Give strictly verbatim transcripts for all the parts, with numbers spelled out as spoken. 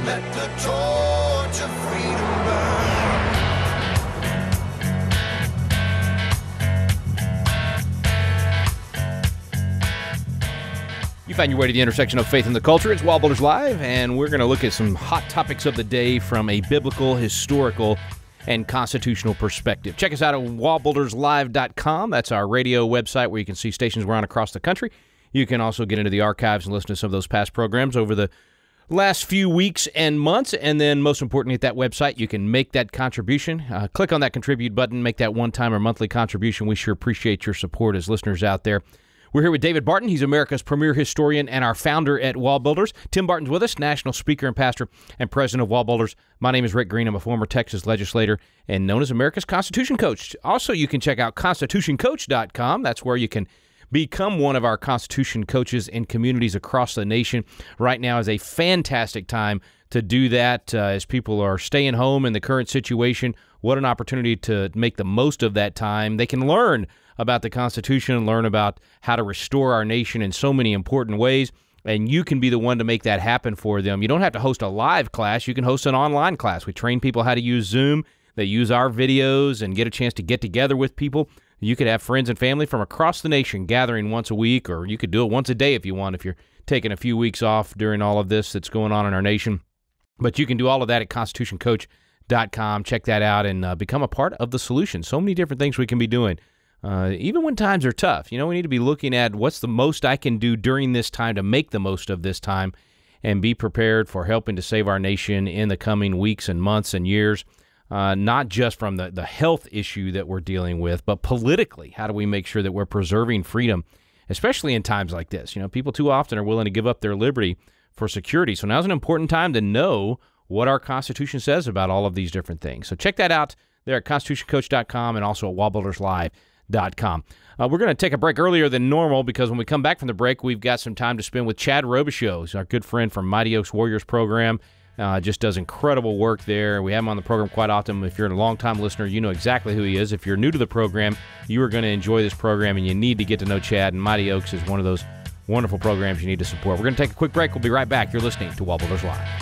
let the torch of freedom burn. You find your way to the intersection of faith and the culture. It's Wallbuilders Live, and we're going to look at some hot topics of the day from a biblical, historical, and constitutional perspective. Check us out at wallbuilders live dot com. That's our radio website where you can see stations we're on across the country. You can also get into the archives and listen to some of those past programs over the last few weeks and months. And then most importantly, at that website, you can make that contribution. Uh, click on that contribute button, make that one-time or monthly contribution. We sure appreciate your support as listeners out there. We're here with David Barton. He's America's premier historian and our founder at Wallbuilders. Tim Barton's with us, national speaker and pastor and president of Wallbuilders. My name is Rick Green. I'm a former Texas legislator and known as America's Constitution Coach. Also, you can check out constitution coach dot com. That's where you can become one of our Constitution coaches in communities across the nation. Right now is a fantastic time to do that uh, as people are staying home in the current situation. What an opportunity to make the most of that time. They can learn about the Constitution and learn about how to restore our nation in so many important ways, and you can be the one to make that happen for them. You don't have to host a live class. You can host an online class. We train people how to use Zoom. They use our videos and get a chance to get together with people. You could have friends and family from across the nation gathering once a week, or you could do it once a day if you want, if you're taking a few weeks off during all of this that's going on in our nation. But you can do all of that at constitution coach dot com. Check that out and uh, become a part of the solution. So many different things we can be doing. Uh, even when times are tough, you know, we need to be looking at what's the most I can do during this time to make the most of this time and be prepared for helping to save our nation in the coming weeks and months and years, uh, not just from the, the health issue that we're dealing with, but politically. How do we make sure that we're preserving freedom, especially in times like this? You know, people too often are willing to give up their liberty for security. So now's an important time to know what our Constitution says about all of these different things. So check that out there at constitution coach dot com and also at wallbuilders live dot com. Uh, we're going to take a break earlier than normal because when we come back from the break, we've got some time to spend with Chad Robichaux. He's our good friend from Mighty Oaks Warriors program. Uh, just does incredible work there. We have him on the program quite often. If you're a long-time listener, you know exactly who he is. If you're new to the program, you are going to enjoy this program, and you need to get to know Chad, and Mighty Oaks is one of those wonderful programs you need to support. We're going to take a quick break. We'll be right back. You're listening to Wallbuilders Live.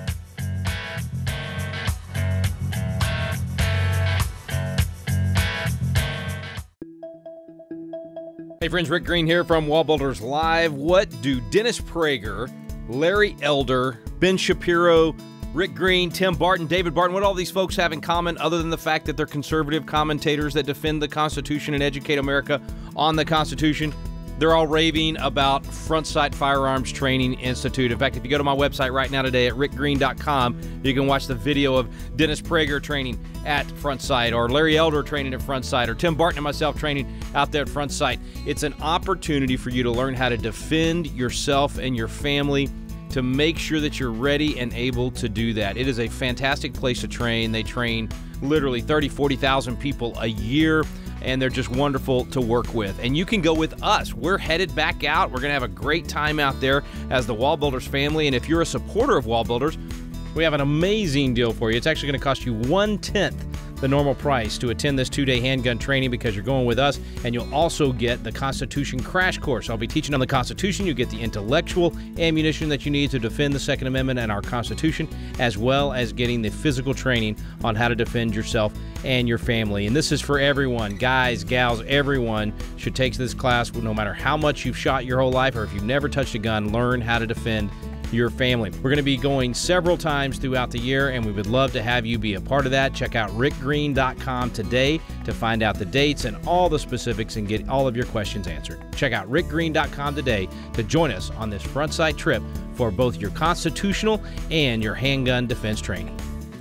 Hey friends, Rick Green here from Wallbuilders Live. What do Dennis Prager, Larry Elder, Ben Shapiro, Rick Green, Tim Barton, David Barton, what all these folks have in common other than the fact that they're conservative commentators that defend the Constitution and educate America on the Constitution? They're all raving about Front Sight Firearms Training Institute. In fact, if you go to my website right now today at rick green dot com, you can watch the video of Dennis Prager training at Front Sight, or Larry Elder training at Front Sight, or Tim Barton and myself training out there at Front Sight. It's an opportunity for you to learn how to defend yourself and your family, to make sure that you're ready and able to do that. It is a fantastic place to train. They train literally thirty, forty thousand people a year, and they're just wonderful to work with. And you can go with us. We're headed back out. We're going to have a great time out there as the Wallbuilders family. And if you're a supporter of Wallbuilders, we have an amazing deal for you. It's actually going to cost you one-tenth the normal price to attend this two-day handgun training because you're going with us, and you'll also get the Constitution crash course. I'll be teaching on the Constitution. You get the intellectual ammunition that you need to defend the Second Amendment and our Constitution, as well as getting the physical training on how to defend yourself and your family. And this is for everyone. Guys, gals, everyone should take this class. No matter how much you've shot your whole life or if you've never touched a gun, learn how to defend your family. We're going to be going several times throughout the year, and we would love to have you be a part of that. Check out rick green dot com today to find out the dates and all the specifics and get all of your questions answered. Check out rick green dot com today to join us on this Front Sight trip for both your constitutional and your handgun defense training.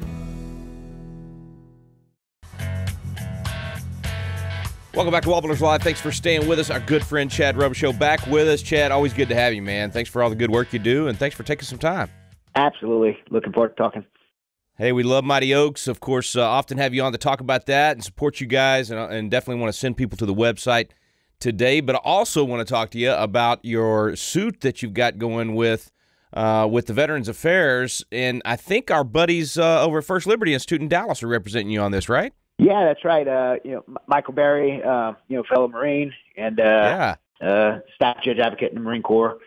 Welcome back to Wallbuilders Live. Thanks for staying with us. Our good friend Chad Robichaux back with us. Chad, always good to have you, man. Thanks for all the good work you do, and thanks for taking some time. Absolutely. Looking forward to talking. Hey, we love Mighty Oaks. Of course, uh, often have you on to talk about that and support you guys, and, and definitely want to send people to the website today. But I also want to talk to you about your suit that you've got going with uh, with the Veterans Affairs, and I think our buddies uh, over at First Liberty Institute in Dallas are representing you on this, right? Yeah, that's right. Uh, you know, Michael Berry, uh, you know, fellow Marine and uh, yeah. uh, staff judge advocate in the Marine Corps,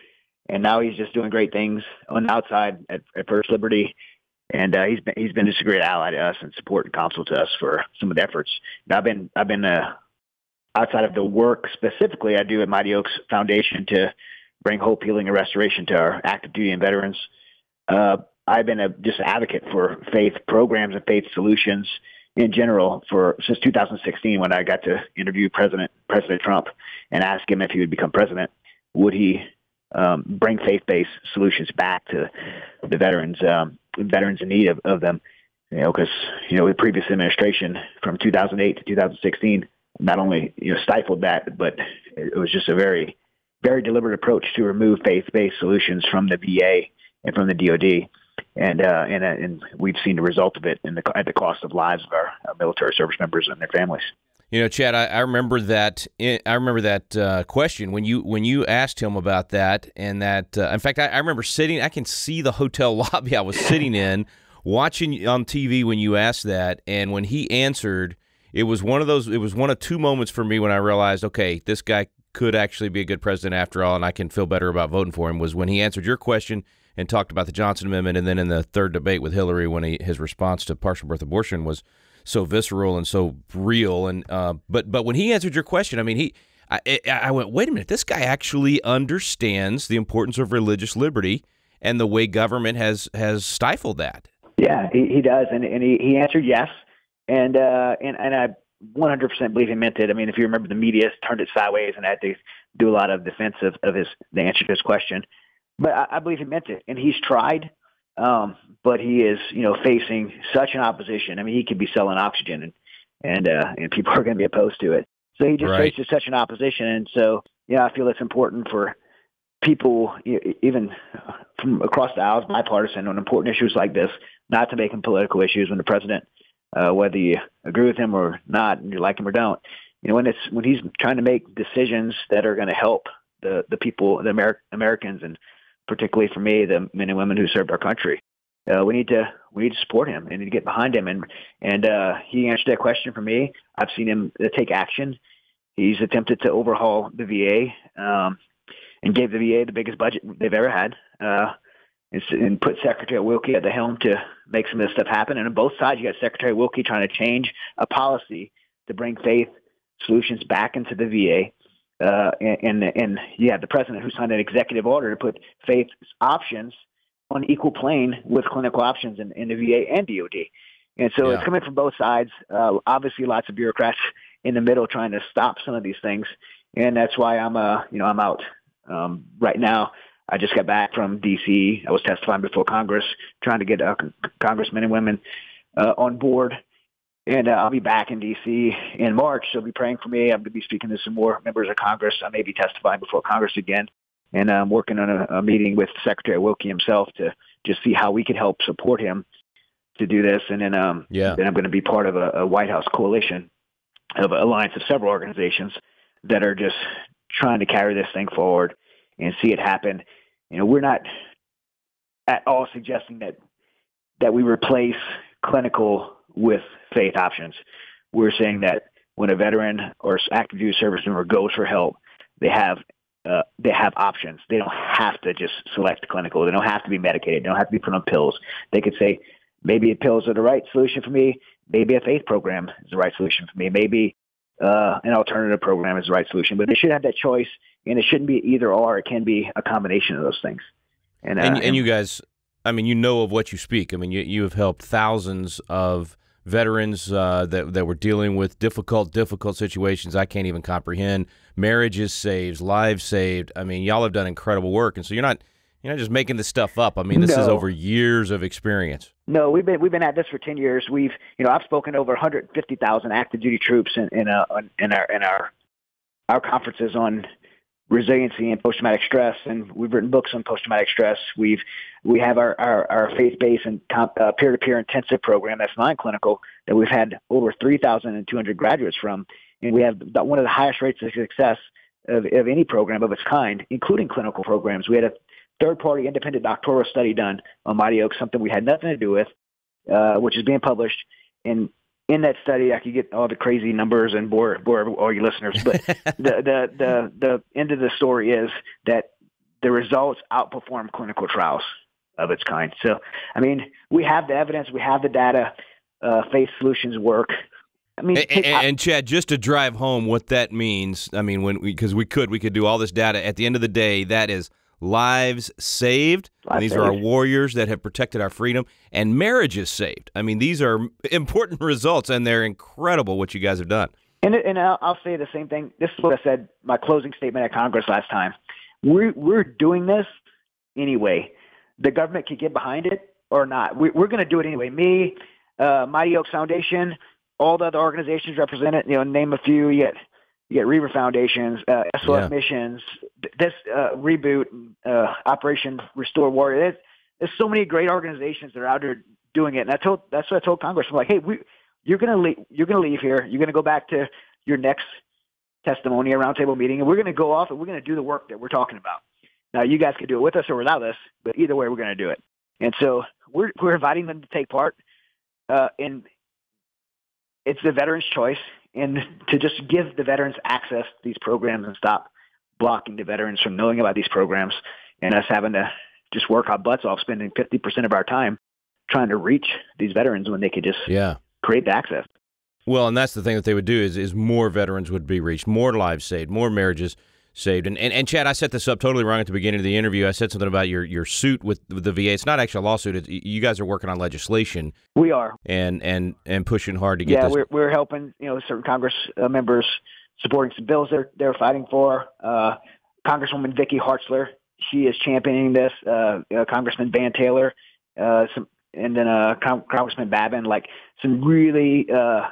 and now he's just doing great things on the outside at, at First Liberty. And uh, he's been he's been just a great ally to us and support and counsel to us for some of the efforts. And I've been I've been uh, outside of the work specifically I do at Mighty Oaks Foundation to bring hope, healing, and restoration to our active duty and veterans. Uh, I've been a just an advocate for faith programs and faith solutions in general for since two thousand sixteen, when I got to interview President President Trump and ask him if he would become president, would he um, bring faith-based solutions back to the veterans, um, veterans in need of, of them. You know, because you know the previous administration from two thousand eight to two thousand sixteen not only you know stifled that, but it was just a very, very deliberate approach to remove faith-based solutions from the V A and from the D O D. And uh, and uh, and we've seen the result of it in the at the cost of lives of our, our military service members and their families. You know, Chad, I, I remember that. I remember that uh, question when you when you asked him about that, and that. Uh, in fact, I, I remember sitting. I can see the hotel lobby I was sitting in, watching on T V when you asked that, and when he answered, it was one of those. It was one of two moments for me when I realized, okay, this guy could actually be a good president after all, and I can feel better about voting for him. Was when he answered your question and talked about the Johnson Amendment, and then in the third debate with Hillary, when he, his response to partial birth abortion was so visceral and so real. And uh, but but when he answered your question, I mean, he, I, I went, wait a minute, this guy actually understands the importance of religious liberty and the way government has has stifled that. Yeah, he, he does, and and he, he answered yes, and uh, and and I one hundred percent believe he meant it. I mean, if you remember, the media turned it sideways and had to do a lot of defense of, of his the answer to his question. But I, I believe he meant it, and he's tried. Um, but he is, you know, facing such an opposition. I mean, he could be selling oxygen, and and uh, and people are going to be opposed to it. So he just right. faces such an opposition, and so yeah, I feel it's important for people, even from across the aisles, bipartisan, on important issues like this, not to make them political issues. When the president, uh, whether you agree with him or not, and you like him or don't, you know, when it's when he's trying to make decisions that are going to help the the people, the Amer- Americans, and particularly for me, the men and women who served our country. Uh, we need to we need to support him and need to get behind him. And and uh, he answered that question for me. I've seen him uh, take action. He's attempted to overhaul the V A um, and gave the V A the biggest budget they've ever had, uh, and, and put Secretary Wilkie at the helm to make some of this stuff happen. And on both sides, you got Secretary Wilkie trying to change a policy to bring faith solutions back into the V A. Uh, and, and and you have the president who signed an executive order to put faith options on equal plane with clinical options in, in the V A and D O D. And so yeah. It's coming from both sides. Uh, obviously, lots of bureaucrats in the middle trying to stop some of these things, and that's why I'm uh you know I'm out um, right now. I just got back from D C. I was testifying before Congress, trying to get uh, congressmen and women uh, on board. And uh, I'll be back in D C in March, so be praying for me. I'm going to be speaking to some more members of Congress. I may be testifying before Congress again. And I'm working on a, a meeting with Secretary Wilkie himself to just see how we can help support him to do this. And then, um, yeah. then I'm going to be part of a, a White House coalition of an alliance of several organizations that are just trying to carry this thing forward and see it happen. You know, we're not at all suggesting that that we replace clinical with faith options. We're saying that when a veteran or active duty service member goes for help, they have uh, they have options. They don't have to just select clinical. They don't have to be medicated. They don't have to be put on pills. They could say, maybe pills are the right solution for me. Maybe a faith program is the right solution for me. Maybe uh, an alternative program is the right solution. But they should have that choice, and it shouldn't be either or. It can be a combination of those things. And uh, and, and you guys, I mean, you know of what you speak. I mean, you you have helped thousands of veterans uh, that that were dealing with difficult, difficult situations I can't even comprehend. Marriages saved, lives saved. I mean, y'all have done incredible work, and so you're not you're not just making this stuff up. I mean, this no. is over years of experience. No, we've been we've been at this for ten years. We've you know I've spoken to over one hundred fifty thousand active duty troops in in, uh, in our in our our conferences on resiliency and post-traumatic stress, and we've written books on post-traumatic stress. We've we have our, our, our faith-based and comp, uh, peer-to-peer intensive program that's non-clinical that we've had over three thousand two hundred graduates from, and we have one of the highest rates of success of, of any program of its kind, including clinical programs. We had a third-party independent doctoral study done on Mighty Oaks, something we had nothing to do with, uh, which is being published. And in that study, I could get all the crazy numbers and bore, bore all your listeners, but the, the, the, the end of the story is that the results outperform clinical trials of its kind. So, I mean, we have the evidence, we have the data. Uh, Faith Solutions work. I mean, and, take, and, and Chad, just to drive home what that means, I mean, when because we, we could we could do all this data. At the end of the day, that is lives saved. Lives and these saved. are our warriors that have protected our freedom, and marriages saved. I mean, these are important results, and they're incredible what you guys have done. And, and I'll, I'll say the same thing. This is what I said, my closing statement at Congress last time. We're, we're doing this anyway. The government can get behind it or not. We, we're going to do it anyway. Me, uh, Mighty Oaks Foundation, all the other organizations represented, you know, name a few. You get, you get Reaver Foundations, uh, S O F Yeah. Missions, this uh, Reboot, uh, Operation Restore Warrior. There's, there's so many great organizations that are out there doing it. And I told, that's what I told Congress. I'm like, hey, we, you're going to leave, you're going to leave here. You're going to go back to your next testimony, a roundtable meeting, and we're going to go off and we're going to do the work that we're talking about. Now, you guys can do it with us or without us, but either way, we're going to do it. And so we're, we're inviting them to take part. Uh, and it's the veterans' choice, and to just give the veterans access to these programs and stop blocking the veterans from knowing about these programs and us having to just work our butts off, spending fifty percent of our time trying to reach these veterans when they could just Yeah. create the access. Well, and that's the thing that they would do is is more veterans would be reached, more lives saved, more marriages saved. And, and and Chad, I set this up totally wrong at the beginning of the interview. I said something about your, your suit with, with the V A. It's not actually a lawsuit. It's, you guys are working on legislation We are. and and and pushing hard to get Yeah, this. we're we're helping, you know, certain Congress uh, members supporting some bills they're they're fighting for. Uh, Congresswoman Vicky Hartzler, she is championing this. Uh, uh, Congressman Van Taylor, uh, some, and then uh, Con- Congressman Babin, like some really uh,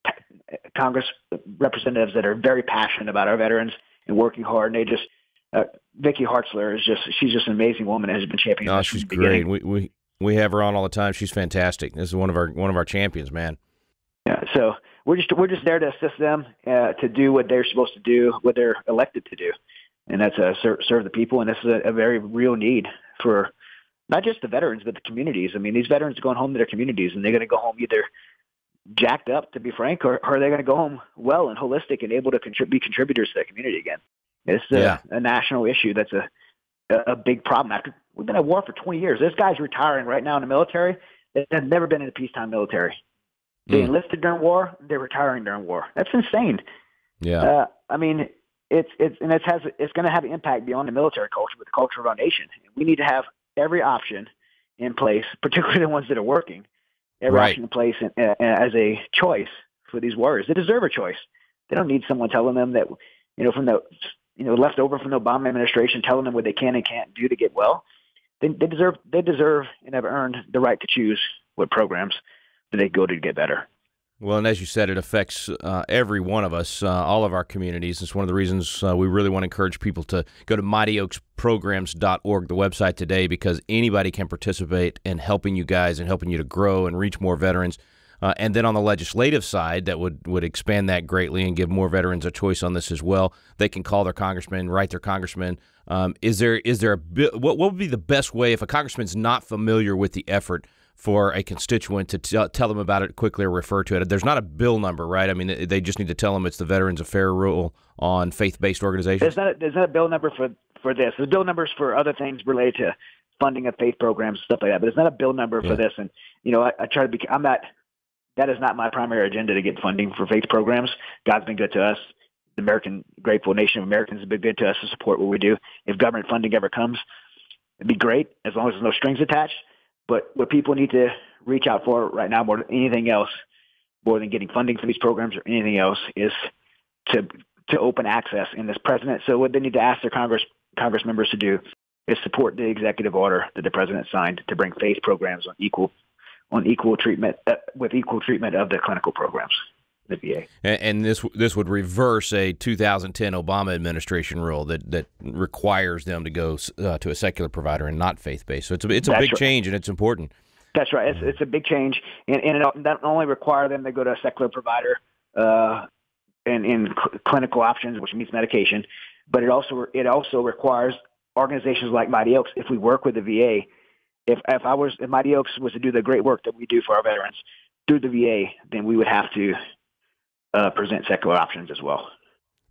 Congress representatives that are very passionate about our veterans and working hard. And they just, uh, Vicky Hartzler is just, she's just an amazing woman and has been championing Oh, this from she's the great. beginning. We, we we have her on all the time. She's fantastic. This is one of our one of our champions, man. Yeah, so we're just we're just there to assist them uh, to do what they're supposed to do, what they're elected to do, and that's uh, serve, serve the people. And this is a, a very real need for not just the veterans, but the communities. I mean, these veterans are going home to their communities, and they're going to go home either jacked up, to be frank, or, or they're going to go home well and holistic and able to contrib- be contributors to the community again. It's a, Yeah. a national issue that's a, a a big problem. After we've been at war for twenty years, this guy's retiring right now in the military that have never been in a peacetime military. They Mm. enlisted during war, they're retiring during war. That's insane. Yeah. Uh, I mean, it's it's and it has it's going to have an impact beyond the military culture, but the culture of our nation. We need to have every option in place, particularly the ones that are working. Every Right. option in place and, uh, as a choice for these warriors. They deserve a choice. They don't need someone telling them that, you know, from the you know left over from the Obama administration, telling them what they can and can't do to get well. They, they deserve they deserve and have earned the right to choose what programs that they go to get better. Well, and as you said, it affects uh, every one of us, uh, all of our communities. It's one of the reasons uh, we really want to encourage people to go to mighty oaks programs dot org, the website today, because anybody can participate in helping you guys and helping you to grow and reach more veterans. Uh, and then on the legislative side, that would, would expand that greatly and give more veterans a choice on this as well. They can call their congressman, write their congressman. Um, is there is there a what what would be the best way if a congressman's not familiar with the effort for a constituent to t- tell them about it quickly or refer to it? There's not a bill number, right? I mean, they just need to tell them it's the Veterans Affairs Rule on faith-based organizations. There's not a, there's not a bill number for for this. There's bill numbers for other things related to funding of faith programs, stuff like that. But there's not a bill number Yeah. for this. And you know, I, I try to be. I'm not. That is not my primary agenda to get funding for faith programs. God's been good to us. The American grateful nation of Americans have been good to us to support what we do. If government funding ever comes, it'd be great as long as there's no strings attached. But what people need to reach out for right now more than anything else, more than getting funding for these programs or anything else, is to to open access in this president. So what they need to ask their Congress Congress members to do is support the executive order that the president signed to bring faith programs on equal on equal treatment uh, with equal treatment of the clinical programs, the V A. And, and this this would reverse a two thousand ten Obama administration rule that, that requires them to go uh, to a secular provider and not faith-based. So it's a, it's a That's big right. change, and it's important. That's right. It's, it's a big change, and, and it not only require them to go to a secular provider uh, and in cl- clinical options, which means medication, but it also it also requires organizations like Mighty Oaks. If we work with the V A, if if I was if Mighty Oaks was to do the great work that we do for our veterans through the V A, then we would have to uh, present secular options as well.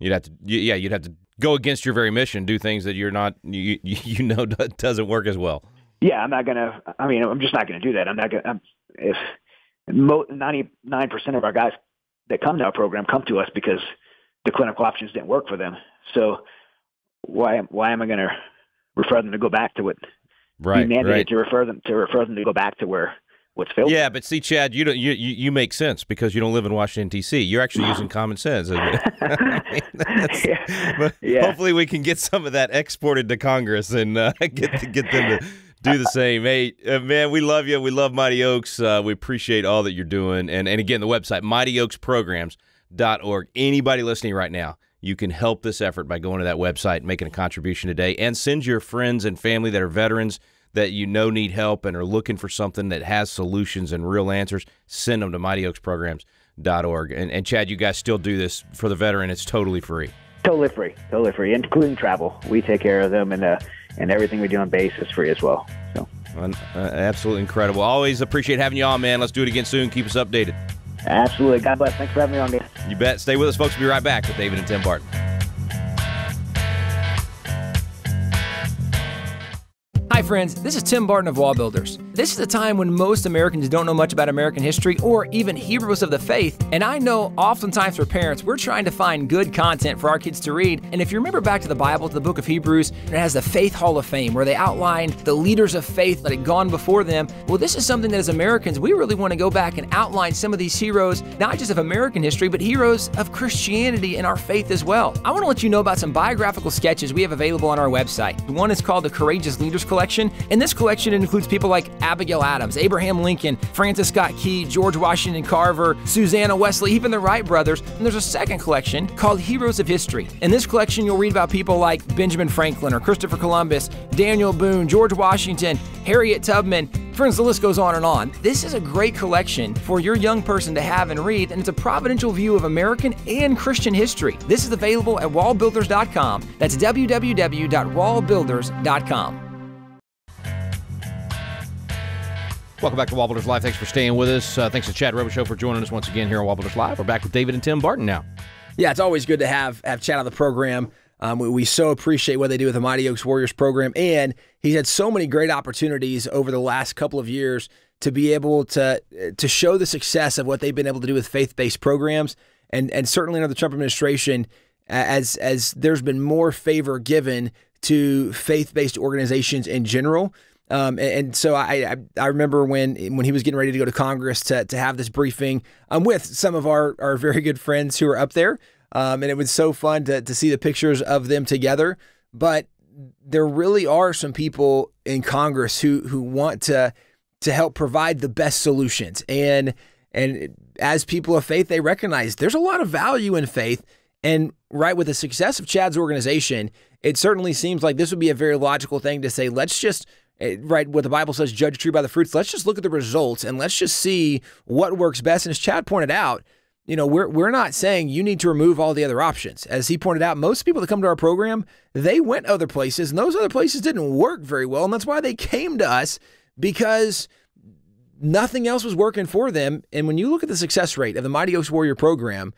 You'd have to, yeah, you'd have to go against your very mission, do things that you're not, you you know, doesn't work as well. Yeah, I'm not gonna. I mean, I'm just not gonna do that. I'm not gonna. I'm, if ninety-nine percent of our guys that come to our program come to us because the clinical options didn't work for them. So why why am I gonna refer them to go back to what? Right, be mandated right. to refer them to refer them to go back to where what's filled. Yeah, but see, Chad, you don't you, you you make sense because you don't live in Washington D C. You're actually using common sense. I mean, yeah. But yeah. hopefully, we can get some of that exported to Congress and uh, get get them to do the same. Hey, uh, man, we love you. We love Mighty Oaks. Uh, we appreciate all that you're doing. And and again, the website mighty oaks programs dot org. Anybody listening right now, you can help this effort by going to that website, making a contribution today, and send your friends and family that are veterans that you know need help and are looking for something that has solutions and real answers. Send them to mighty oaks programs dot org. And, and Chad, you guys still do this for the veteran. It's totally free. Totally free. Totally free, including travel. We take care of them, and uh, and everything we do on base is free as well. So, uh, absolutely incredible. Always appreciate having you on, man. Let's do it again soon. Keep us updated. Absolutely. God bless. Thanks for having me on, guys. You bet. Stay with us, folks. We'll be right back with David and Tim Barton. Hi friends, this is Tim Barton of Wall Builders. This is a time when most Americans don't know much about American history or even heroes of the faith, and I know oftentimes for parents, we're trying to find good content for our kids to read, and if you remember back to the Bible, to the book of Hebrews, it has the Faith Hall of Fame where they outlined the leaders of faith that had gone before them. Well, this is something that as Americans, we really want to go back and outline some of these heroes, not just of American history, but heroes of Christianity and our faith as well. I want to let you know about some biographical sketches we have available on our website. One is called the Courageous Leaders Collection. And this collection includes people like Abigail Adams, Abraham Lincoln, Francis Scott Key, George Washington Carver, Susanna Wesley, even the Wright brothers. And there's a second collection called Heroes of History. In this collection, you'll read about people like Benjamin Franklin or Christopher Columbus, Daniel Boone, George Washington, Harriet Tubman. Friends, the list goes on and on. This is a great collection for your young person to have and read, and it's a providential view of American and Christian history. This is available at wall builders dot com. That's w w w dot wall builders dot com. Welcome back to Wall Builders Live. Thanks for staying with us. Uh, thanks to Chad Robichaux for joining us once again here on Wall Builders Live. We're back with David and Tim Barton now. Yeah, it's always good to have have Chad on the program. Um, we, we so appreciate what they do with the Mighty Oaks Warriors program, and he's had so many great opportunities over the last couple of years to be able to to show the success of what they've been able to do with faith-based programs, and and certainly under the Trump administration, as as there's been more favor given to faith-based organizations in general. Um, and, and so I, I I remember when when he was getting ready to go to Congress to to have this briefing um, with some of our, our very good friends who are up there. Um, and it was so fun to to see the pictures of them together. But there really are some people in Congress who who want to to help provide the best solutions. And and as people of faith, they recognize there's a lot of value in faith. And right with the success of Chad's organization, it certainly seems like this would be a very logical thing to say, let's just right, what the Bible says, judge a tree by the fruits. Let's just look at the results and let's just see what works best. And as Chad pointed out, you know, we're we're not saying you need to remove all the other options. As he pointed out, most people that come to our program, they went other places, and those other places didn't work very well. And that's why they came to us, because nothing else was working for them. And when you look at the success rate of the Mighty Oaks Warrior program,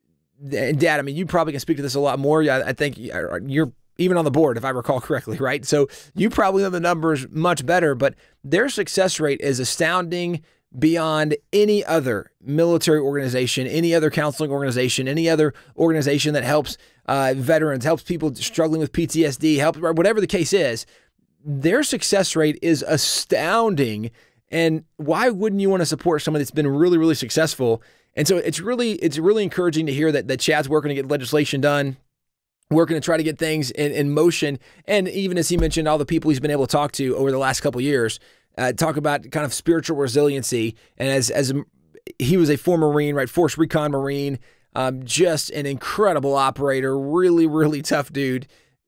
and Dad, I mean, you probably can speak to this a lot more. I, I think you're even on the board, if I recall correctly, right? So you probably know the numbers much better, but their success rate is astounding beyond any other military organization, any other counseling organization, any other organization that helps uh, veterans, helps people struggling with P T S D, help whatever the case is. Their success rate is astounding. And why wouldn't you want to support someone that's been really, really successful? And so it's really, it's really encouraging to hear that, that Chad's working to get legislation done, working to try to get things in, in motion. And even as he mentioned, all the people he's been able to talk to over the last couple of years, uh, talk about kind of spiritual resiliency. And as as a, he was a former Marine, right, Force Recon Marine, um, just an incredible operator, really, really tough dude.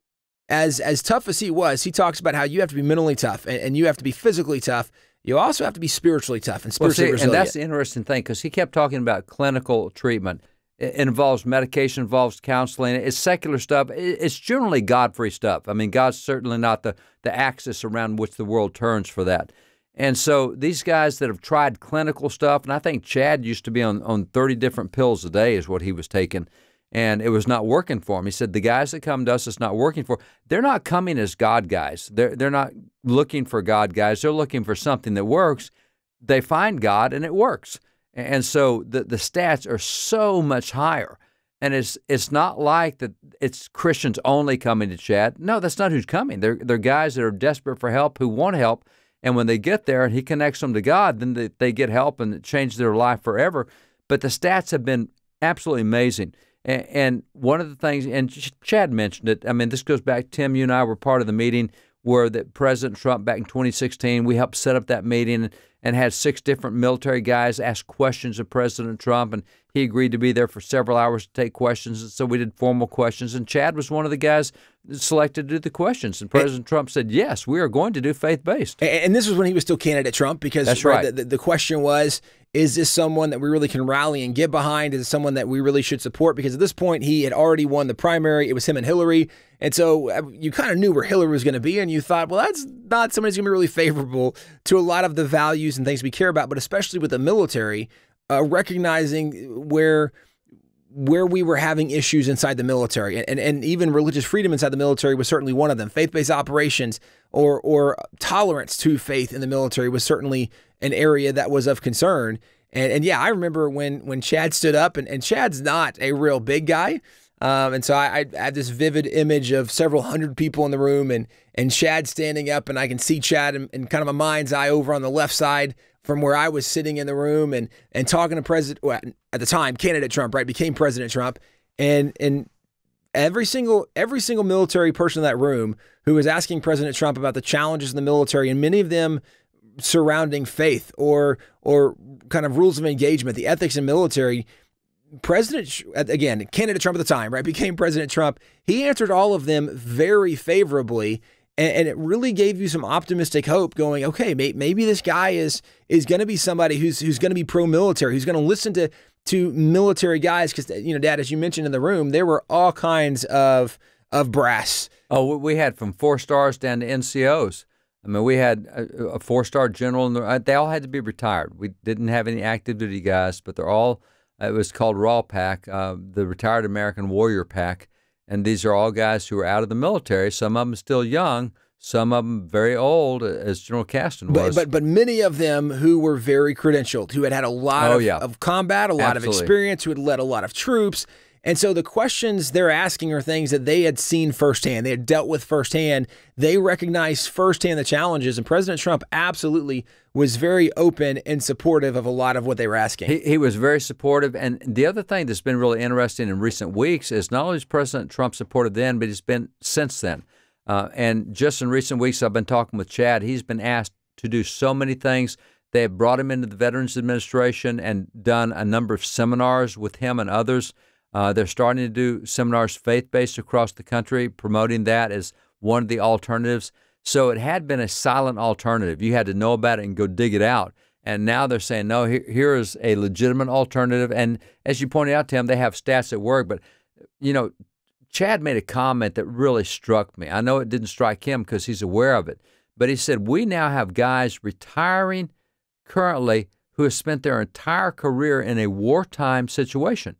As as tough as he was, he talks about how you have to be mentally tough and, and you have to be physically tough. You also have to be spiritually tough and spiritually well, see, resilient. And that's the interesting thing, because he kept talking about clinical treatment. It involves medication, involves counseling. It's secular stuff. It's generally God-free stuff. I mean, God's certainly not the, the axis around which the world turns for that. And so these guys that have tried clinical stuff, and I think Chad used to be on, on thirty different pills a day is what he was taking. and it was not working for him. He said, the guys that come to us, it's not working for. They're not coming as God guys. They're, they're not looking for God guys. They're looking for something that works. They find God, and it works. And so the, the stats are so much higher. And it's it's not like that it's Christians only coming to Chad. No, that's not who's coming. They're, they're guys that are desperate for help, who want help. And when they get there and he connects them to God, then they, they get help and it changes their life forever. But the stats have been absolutely amazing. And, and one of the things, and Chad mentioned it, I mean, this goes back, Tim, you and I were part of the meeting where that President Trump back in twenty sixteen, we helped set up that meeting and had six different military guys ask questions of President Trump, and he agreed to be there for several hours to take questions. And so we did formal questions, and Chad was one of the guys selected to do the questions. And President and, Trump said, yes, we are going to do faith-based. And this was when he was still candidate Trump, because That's right. right, the, the question was, is this someone that we really can rally and get behind? Is it someone that we really should support? Because at this point, he had already won the primary. It was him and Hillary. And so you kind of knew where Hillary was going to be, and you thought, well, that's not somebody who's going to be really favorable to a lot of the values and things we care about, but especially with the military, uh, recognizing where where we were having issues inside the military, and, and, and even religious freedom inside the military was certainly one of them. Faith-based operations or or tolerance to faith in the military was certainly an area that was of concern. And, and yeah, I remember when when Chad stood up, and, and Chad's not a real big guy. Um, and so I, I have this vivid image of several hundred people in the room, and and Chad standing up, and I can see Chad in, in kind of a mind's eye over on the left side from where I was sitting in the room, and and talking to President, well, at the time, candidate Trump, right, became President Trump, and and every single every single military person in that room who was asking President Trump about the challenges in the military, and many of them surrounding faith or or kind of rules of engagement, the ethics in military. President, again, candidate Trump at the time, right, became President Trump. He answered all of them very favorably, and, and it really gave you some optimistic hope going, okay, may, maybe this guy is is going to be somebody who's who's going to be pro-military, who's going to listen to to military guys, because, you know, Dad, as you mentioned in the room, there were all kinds of of brass. Oh, we had from four stars down to N C Os. I mean, we had a, a four-star general, and they all had to be retired. We didn't have any active duty guys, but they're all. It was called RAW Pack, uh, the Retired American Warrior Pack, and these are all guys who are out of the military. Some of them still young, some of them very old, as General Caston was. But but, but many of them who were very credentialed, who had had a lot oh, of, yeah. of combat, a lot Absolutely. of experience, who had led a lot of troops. And so the questions they're asking are things that they had seen firsthand, they had dealt with firsthand. They recognized firsthand the challenges, and President Trump absolutely was very open and supportive of a lot of what they were asking. He, he was very supportive. And the other thing that's been really interesting in recent weeks is not only is President Trump supported then, but he's been since then. Uh, and just in recent weeks, I've been talking with Chad. He's been asked to do so many things. They have brought him into the Veterans Administration and done a number of seminars with him and others. Uh, they're starting to do seminars faith-based across the country, promoting that as one of the alternatives. So it had been a silent alternative. You had to know about it and go dig it out. And now they're saying, no, here, here is a legitimate alternative. And as you pointed out, Tim, they have stats at work. But, you know, Chad made a comment that really struck me. I know it didn't strike him because he's aware of it. But he said, we now have guys retiring currently who have spent their entire career in a wartime situation.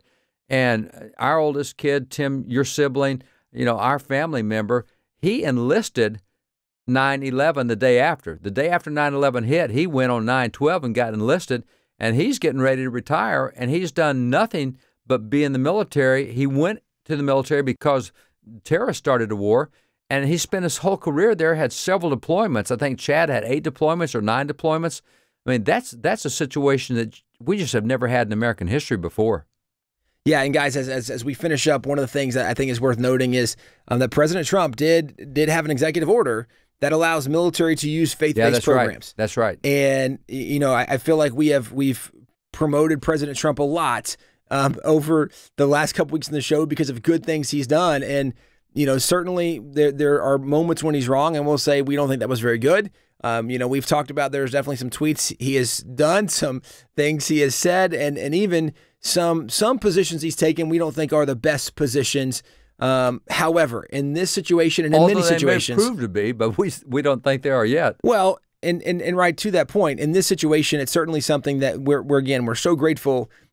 And our oldest kid, Tim, your sibling, you know, our family member, he enlisted nine eleven the day after. The day after nine eleven hit, he went on nine twelve and got enlisted, and he's getting ready to retire, and he's done nothing but be in the military. He went to the military because terrorists started a war, and he spent his whole career there, had several deployments. I think Chad had eight deployments or nine deployments. I mean, that's that's a situation that we just have never had in American history before. Yeah, and guys, as, as as we finish up, one of the things that I think is worth noting is um, that President Trump did did have an executive order that allows military to use faith-based yeah, that's programs. Right. That's right. And you know, I, I feel like we have we've promoted President Trump a lot um, over the last couple weeks in the show because of good things he's done. And you know, certainly there there are moments when he's wrong, and we'll say we don't think that was very good. Um, you know, we've talked about there's definitely some tweets he has done, some things he has said, and and even some some positions he's taken we don't think are the best positions. Um, however, in this situation and in Although many situations, they may prove to be, but we we don't think they are yet. Well, and and and right to that point, in this situation, it's certainly something that we're we're again we're so grateful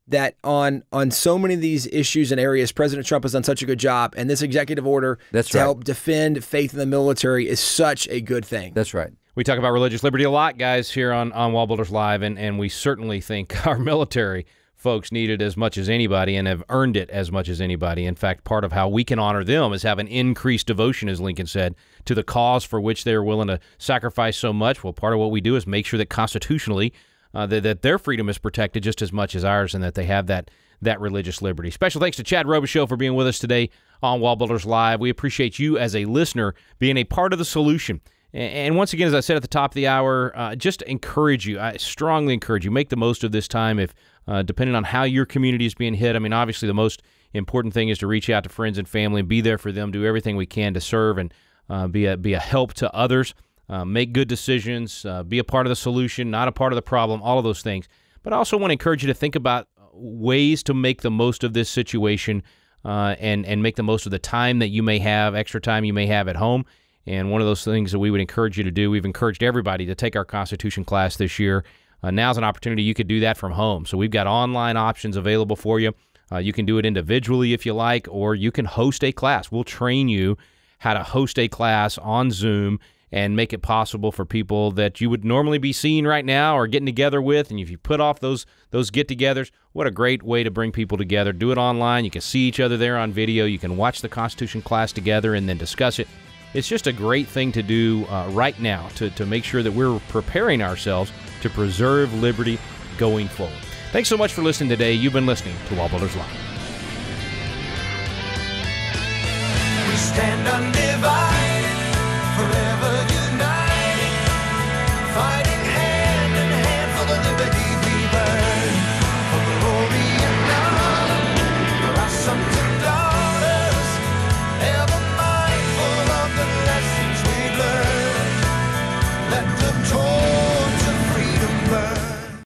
that on on so many of these issues and areas, President Trump has done such a good job, and this executive order That's to right. help defend faith in the military is such a good thing. That's right. We talk about religious liberty a lot, guys, here on, on Wallbuilders Live, and, and we certainly think our military folks need it as much as anybody and have earned it as much as anybody. In fact, part of how we can honor them is have an increased devotion, as Lincoln said, to the cause for which they are willing to sacrifice so much. Well, part of what we do is make sure that constitutionally uh, that, that their freedom is protected just as much as ours, and that they have that that religious liberty. Special thanks to Chad Robichaux for being with us today on Wallbuilders Live. We appreciate you as a listener being a part of the solution. And once again, as I said at the top of the hour, uh, just encourage you, I strongly encourage you, make the most of this time if, uh, depending on how your community is being hit. I mean, obviously the most important thing is to reach out to friends and family and be there for them, do everything we can to serve and uh, be, a, be a help to others, uh, make good decisions, uh, be a part of the solution, not a part of the problem, all of those things. But I also want to encourage you to think about ways to make the most of this situation uh, and, and make the most of the time that you may have, extra time you may have at home. And one of those things that we would encourage you to do, we've encouraged everybody to take our Constitution class this year. Uh, now's an opportunity you could do that from home. So we've got online options available for you. Uh, you can do it individually if you like, or you can host a class. We'll train you how to host a class on Zoom and make it possible for people that you would normally be seeing right now or getting together with. And if you put off those those get-togethers, what a great way to bring people together. Do it online. You can see each other there on video. You can watch the Constitution class together and then discuss it. It's just a great thing to do uh, right now to, to make sure that we're preparing ourselves to preserve liberty going forward. Thanks so much for listening today. You've been listening to Wallbuilders Live. We stand under